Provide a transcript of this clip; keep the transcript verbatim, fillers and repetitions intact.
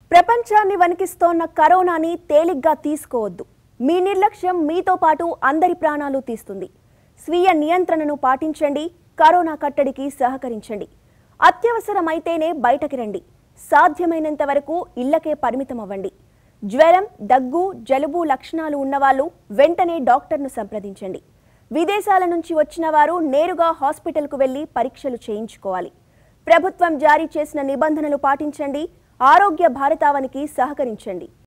ప్రపంచాన్ని వణికిస్తోన్న కరోనాని తేలిగ్గా తీసుకోవద్దు. మీ నిర్లక్ష్యం మీతో పాటు అందరి ప్రాణాలు తీస్తుంది. స్వీయ నియంత్రణను పాటించండి. కరోనా కట్టడికి సహకరించండి. అత్యవసరమైతేనే బయటకి రండి. సాధ్యమైనంత వరకు ఇళ్లకే పరిమితం అవ్వండి. జ్వరం, దగ్గు, జలుబు లక్షణాలు ఉన్నవాళ్ళు వెంటనే డాక్టర్ను సంప్రదించండి. విదేశాల నుంచి వచ్చిన వారు నేరుగా హాస్పిటల్కు వెళ్లి పరీక్షలు చేయించుకోవాలి. ప్రభుత్వం జారీ చేసిన నిబంధనలు పాటించండి. ఆరోగ్య భారతావనికి సహకరించండి.